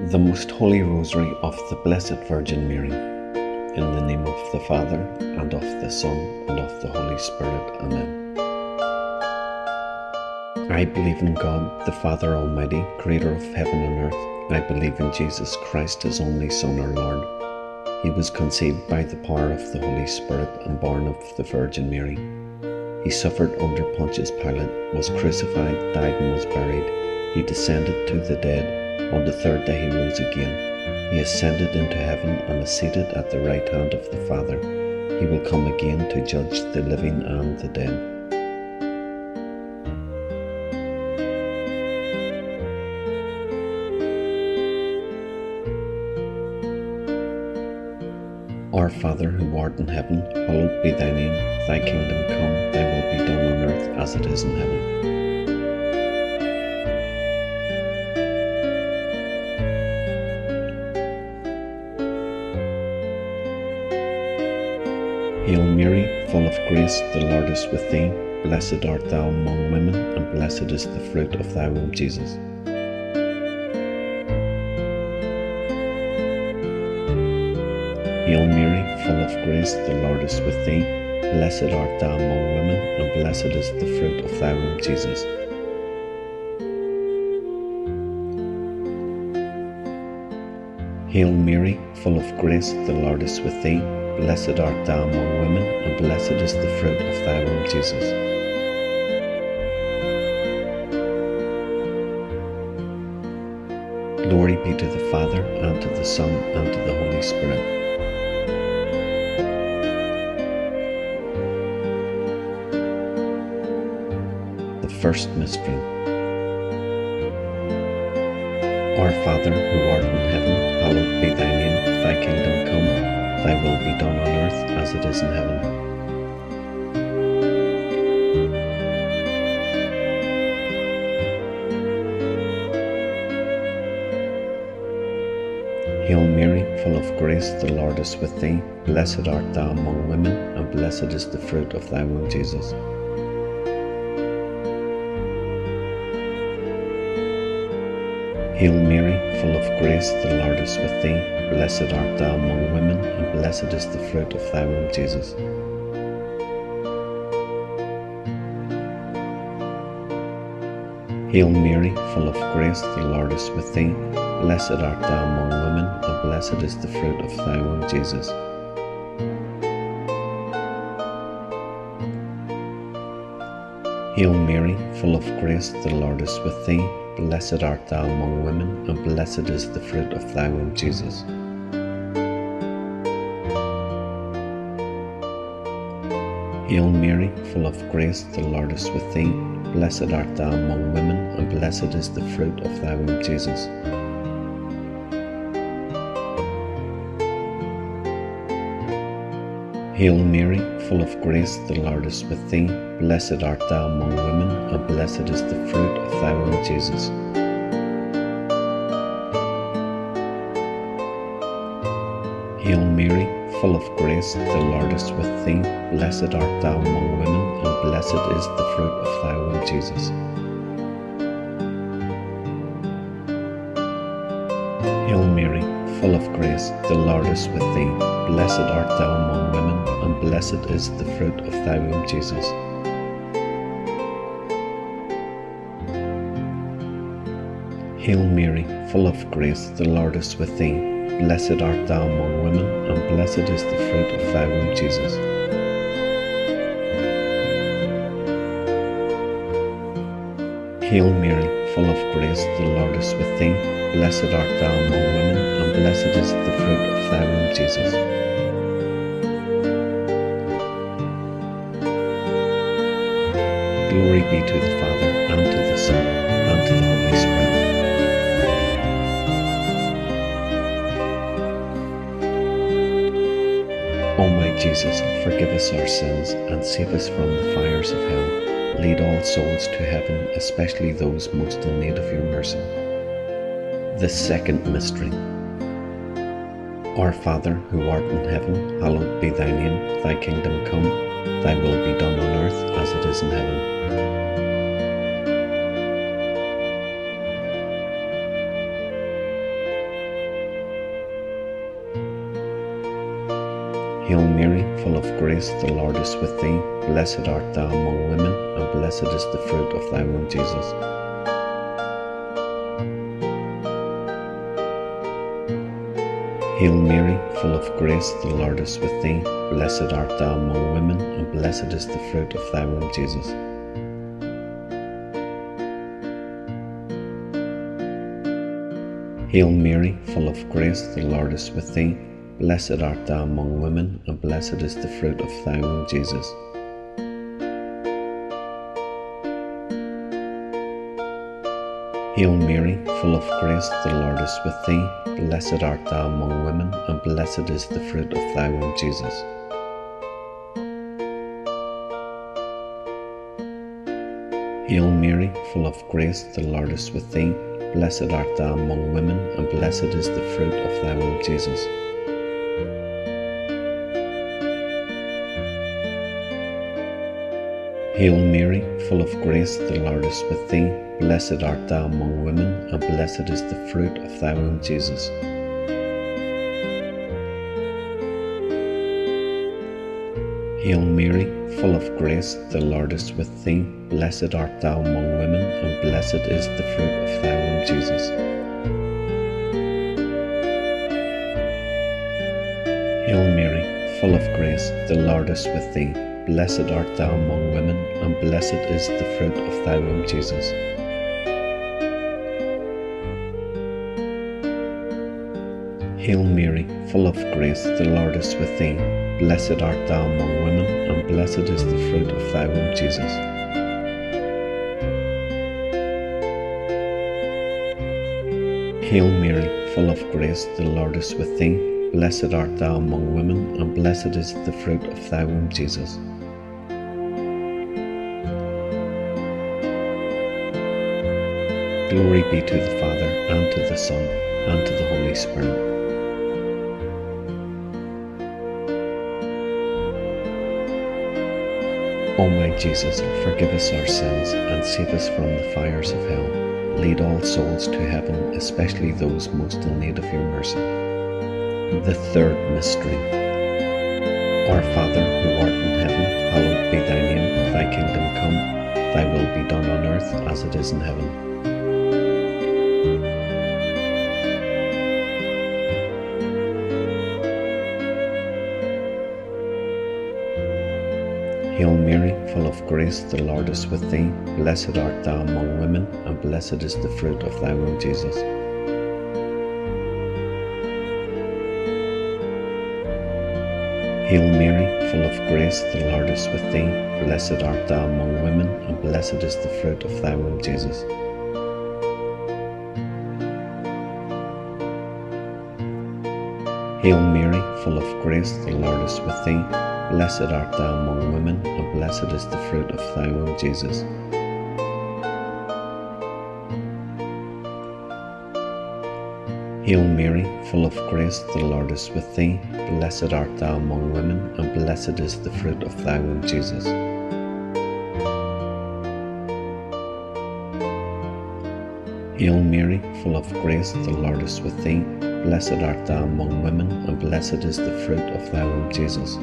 The Most Holy Rosary of the Blessed Virgin Mary. In the name of the Father, and of the Son, and of the Holy Spirit. Amen. I believe in God, the Father Almighty, creator of heaven and earth. I believe in Jesus Christ, his only Son, our Lord. He was conceived by the power of the Holy Spirit and born of the Virgin Mary. He suffered under Pontius Pilate, was crucified, died, and was buried. He descended to the dead. On the third day he rose again. He ascended into heaven and is seated at the right hand of the Father. He will come again to judge the living and the dead. Our Father, who art in heaven, hallowed be thy name. Thy kingdom come, thy will be done on earth as it is in heaven. Hail Mary, full of grace, the Lord is with thee. Blessed art thou among women, and blessed is the fruit of thy womb, Jesus. Hail Mary, full of grace, the Lord is with thee. Blessed art thou among women, and blessed is the fruit of thy womb, Jesus. Hail Mary, full of grace, the Lord is with thee. Blessed art thou among women, and blessed is the fruit of thy womb, Jesus. Glory be to the Father, and to the Son, and to the Holy Spirit. The first mystery. Our Father, who art in heaven, hallowed be thy name. Thy kingdom come. Thy will be done on earth as it is in heaven. Hail Mary, full of grace, the Lord is with thee. Blessed art thou among women, and blessed is the fruit of thy womb, Jesus. Hail Mary, full of grace, the Lord is with thee. Blessed art thou among women, and blessed is the fruit of thy womb, Jesus. Hail Mary, full of grace, the Lord is with thee. Blessed art thou among women, and blessed is the fruit of thy womb, Jesus. Hail Mary, full of grace, the Lord is with thee. Blessed art thou among women, and blessed is the fruit of thy womb, Jesus. Hail Mary, full of grace, the Lord is with thee. Blessed art thou among women, and blessed is the fruit of thy womb, Jesus. Hail Mary, full of grace, the Lord is with thee. Blessed art thou among women, and blessed is the fruit of thy womb, Jesus. Hail Mary, full of grace, the Lord is with thee. Blessed art thou among women, and blessed is the fruit of thy womb, Jesus. Hail Mary, full of grace, the Lord is with thee. Blessed art thou among women, and blessed is the fruit of thy womb, Jesus. Hail Mary, full of grace, the Lord is with thee. Blessed art thou among women, and blessed is the fruit of thy womb, Jesus. Hail Mary, full of grace, the Lord is with thee. Blessed art thou among women, and blessed is the fruit of thy womb, Jesus. Glory be to the Father, and to the Son, and to the Holy Spirit. O my Jesus, forgive us our sins, and save us from the fires of hell. Lead all souls to heaven, especially those most in need of your mercy. The second mystery. Our Father, who art in heaven, hallowed be thy name. Thy kingdom come, thy will be done on earth as it is in heaven. Hail Mary, full of grace, the Lord is with thee. Blessed art thou among women, and blessed is the fruit of thy womb, Jesus. Hail Mary, full of grace, the Lord is with thee. Blessed art thou among women, and blessed is the fruit of thy womb, Jesus. Hail Mary, full of grace, the Lord is with thee. Blessed art thou among women, and blessed is the fruit of thy womb, Jesus. Hail Mary, full of grace, the Lord is with thee. Blessed art thou among women, and blessed is the fruit of thy womb, Jesus. Hail Mary, full of grace, the Lord is with thee. Blessed art thou among women, and blessed is the fruit of thy womb, Jesus. Hail Mary, full of grace, the Lord is with thee. Blessed art thou among women, and blessed is the fruit of thy womb, Jesus. Hail Mary, full of grace, the Lord is with thee. Blessed art thou among women, and blessed is the fruit of thy womb, Jesus. Hail Mary, full of grace, the Lord is with thee. Blessed art thou among women, and blessed is the fruit of thy womb, Jesus. Hail Mary, full of grace, the Lord is with thee. Blessed art thou among women, and blessed is the fruit of thy womb, Jesus. Hail Mary, full of grace, the Lord is with thee. Blessed art thou among women, and blessed is the fruit of thy womb, Jesus. Glory be to the Father, and to the Son, and to the Holy Spirit. O my Jesus, forgive us our sins, and save us from the fires of hell. Lead all souls to heaven, especially those most in need of your mercy. The third mystery. Our Father, who art in heaven, hallowed be thy name. Thy kingdom come, thy will be done on earth as it is in heaven. Hail Mary, full of grace, the Lord is with thee. Blessed art thou among women, and blessed is the fruit of thy womb, Jesus. Hail Mary, full of grace, the Lord is with thee. Blessed art thou among women, and blessed is the fruit of thy womb, Jesus. Hail Mary, full of grace, the Lord is with thee. Blessed art thou among women, and blessed is the fruit of thy womb, Jesus. Hail Mary, full of grace, the Lord is with thee. Blessed art thou among women, and blessed is the fruit of thy womb, Jesus. Hail Mary, full of grace, the Lord is with thee. Blessed art thou among women, and blessed is the fruit of thy womb, Jesus.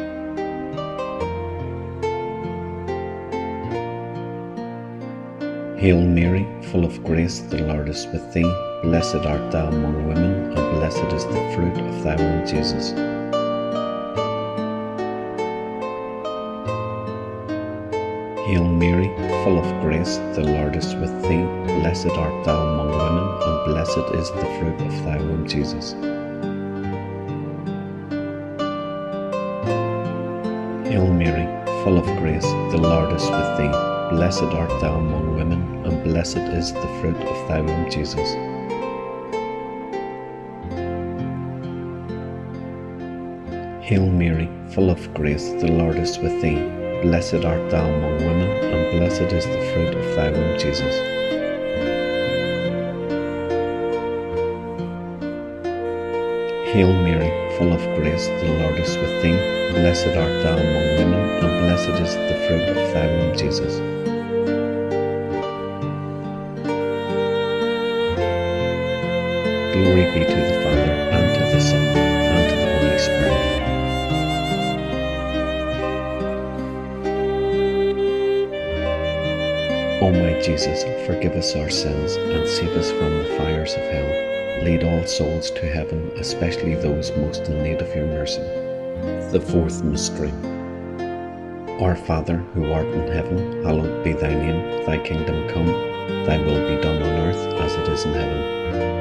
Hail Mary, full of grace, the Lord is with thee. Blessed art thou among women, and blessed is the fruit of thy womb, Jesus. Hail Mary, full of grace, the Lord is with thee. Blessed art thou among women, and blessed is the fruit of thy womb, Jesus. Hail Mary, full of grace, the Lord is with thee. Blessed art thou among women, and blessed is the fruit of thy womb, Jesus. Hail Mary, full of grace, the Lord is with thee. Blessed art thou among women, and blessed is the fruit of thy womb, Jesus. Hail Mary, full of grace, the Lord is with thee. Blessed art thou among women, and blessed is the fruit of thy womb, Jesus. Glory be to the Father, and to the Son, and to the Holy Spirit. O my Jesus, forgive us our sins and save us from the fires of hell. Lead all souls to heaven, especially those most in need of your mercy. The fourth mystery. Our Father, who art in heaven, hallowed be thy name. Thy kingdom come, thy will be done on earth as it is in heaven.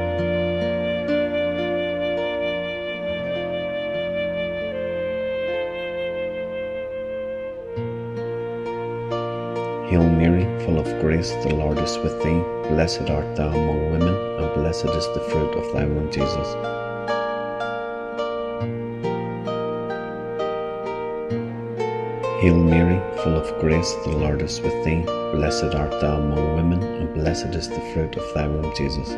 Hail Mary, full of grace, the Lord is with thee. Blessed art thou among women, and blessed is the fruit of thy womb, Jesus. Hail Mary, full of grace, the Lord is with thee. Blessed art thou among women, and blessed is the fruit of thy womb, Jesus.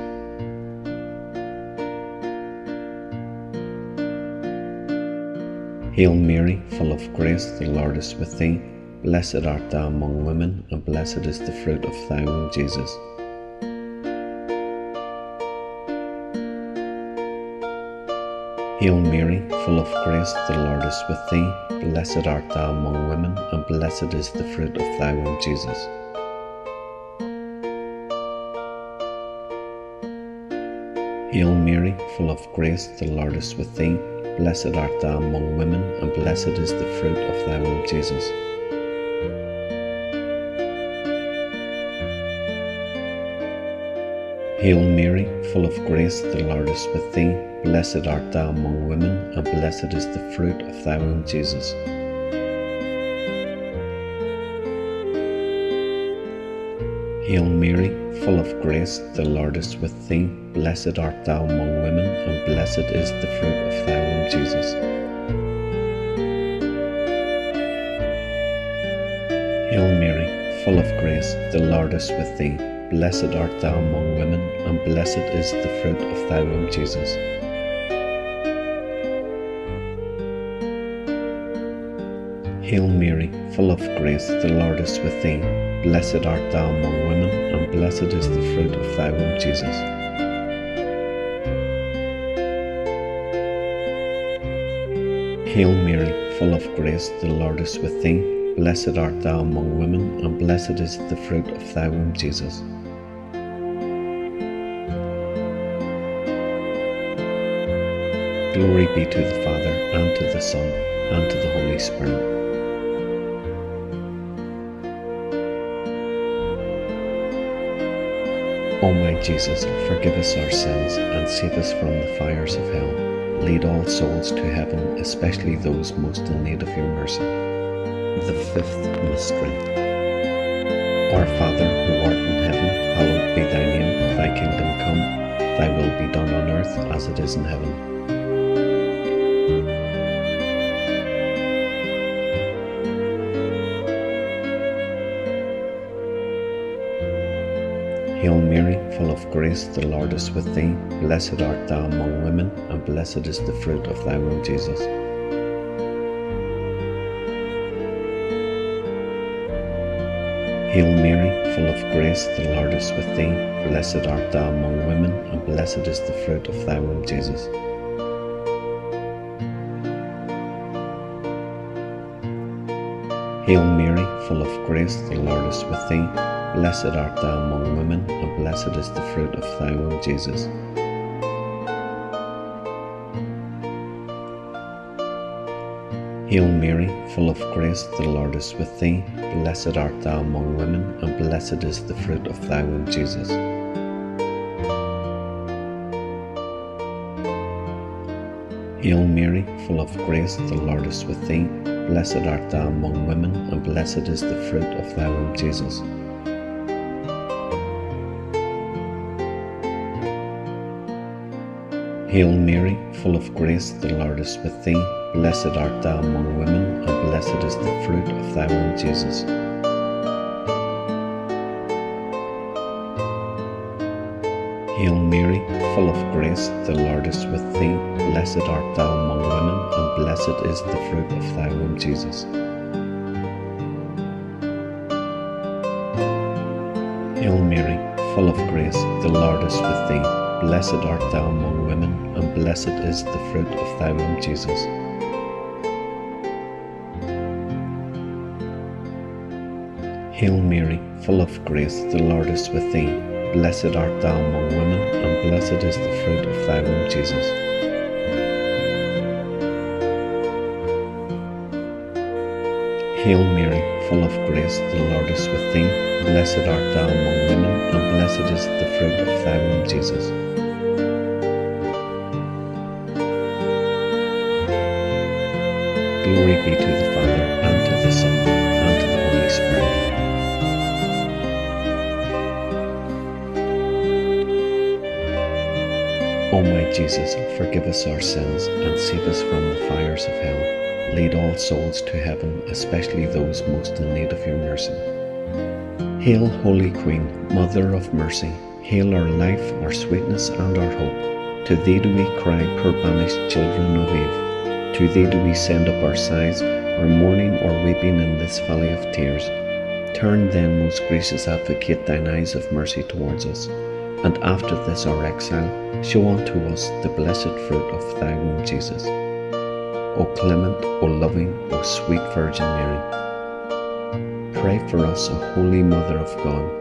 Hail Mary, full of grace, the Lord is with thee. Blessed art thou among women, and blessed is the fruit of thy womb, Jesus. Hail Mary, full of grace, the Lord is with thee. Blessed art thou among women, and blessed is the fruit of thy womb, Jesus. Hail Mary, full of grace, the Lord is with thee. Blessed art thou among women, and blessed is the fruit of thy womb, Jesus. Hail Mary, full of grace, the Lord is with thee. Blessed art thou among women, and blessed is the fruit of thy womb, Jesus. Hail Mary, full of grace, the Lord is with thee. Blessed art thou among women, and blessed is the fruit of thy womb, Jesus. Hail Mary, full of grace, the Lord is with thee. Blessed art thou among women, and blessed is the fruit of thy womb, Jesus. Hail Mary, full of grace, the Lord is with thee. Blessed art thou among women, and blessed is the fruit of thy womb, Jesus. Hail Mary, full of grace, the Lord is with thee. Blessed art thou among women, and blessed is the fruit of thy womb, Jesus. Glory be to the Father, and to the Son, and to the Holy Spirit. O my Jesus, forgive us our sins, and save us from the fires of hell. Lead all souls to heaven, especially those most in need of your mercy. The fifth mystery. Our Father, who art in heaven, hallowed be thy name. Thy kingdom come, thy will be done on earth as it is in heaven. Hail Mary, full of grace, the Lord is with thee. Blessed art thou among women, and blessed is the fruit of thy womb, Jesus. Hail Mary, full of grace, the Lord is with thee. Blessed art thou among women, and blessed is the fruit of thy womb, Jesus. Hail Mary, full of grace, the Lord is with thee. Blessed art thou among women, and blessed is the fruit of thy womb, Jesus. Hail Mary, full of grace, the Lord is with thee. Blessed art thou among women, and blessed is the fruit of thy womb, Jesus. Hail Mary, full of grace, the Lord is with thee. Blessed art thou among women, and blessed is the fruit of thy womb, Jesus. Hail Mary, full of grace, the Lord is with thee. Blessed art thou among women, and blessed is the fruit of thy womb, Jesus. Hail Mary, full of grace, the Lord is with thee. Blessed art thou among women, and blessed is the fruit of thy womb, Jesus. Hail Mary, full of grace, the Lord is with thee. Blessed art thou among women, and blessed is the fruit of thy womb, Jesus. Hail Mary, full of grace, the Lord is with thee. Blessed art thou among women, and blessed is the fruit of thy womb, Jesus. Hail Mary, full of grace, the Lord is with thee. Blessed art thou among women, and blessed is the fruit of thy womb, Jesus. Glory be to the Father, and to the Son, and to the Holy Spirit. O my Jesus, forgive us our sins, and save us from the fires of hell. Lead all souls to heaven, especially those most in need of your mercy. Hail, Holy Queen, Mother of Mercy, hail our life, our sweetness, and our hope. To thee do we cry, poor banished children of Eve. To thee do we send up our sighs, our mourning or weeping in this valley of tears. Turn then, most gracious Advocate, thine eyes of mercy towards us, and after this our exile, show unto us the blessed fruit of thy womb, Jesus. O clement, O loving, O sweet Virgin Mary, pray for us, O Holy Mother of God.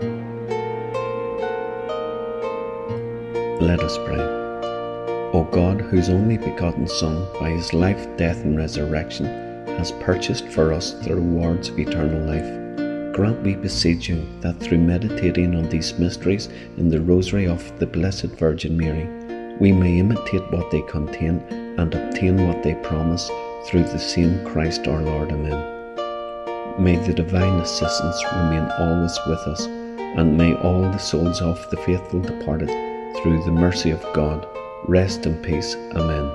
Let us pray. O God, whose only begotten Son, by his life, death, and resurrection, has purchased for us the rewards of eternal life, grant, we beseech you, that through meditating on these mysteries in the Rosary of the Blessed Virgin Mary, we may imitate what they contain and obtain what they promise, through the same Christ our Lord. Amen. May the divine assistance remain always with us, and may all the souls of the faithful departed, through the mercy of God, rest in peace. Amen.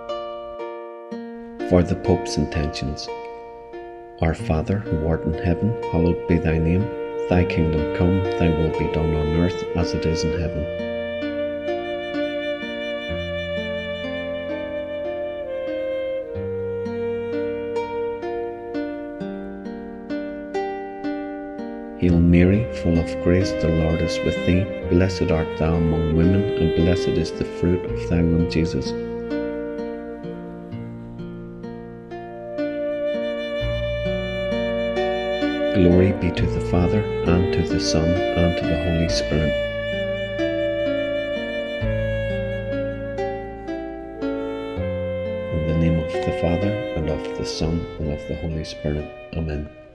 For the Pope's intentions. Our Father, who art in heaven, hallowed be thy name. Thy kingdom come, thy will be done on earth as it is in heaven. Hail Mary, full of grace, the Lord is with thee. Blessed art thou among women, and blessed is the fruit of thy womb, Jesus. Glory be to the Father, and to the Son, and to the Holy Spirit. In the name of the Father, and of the Son, and of the Holy Spirit. Amen.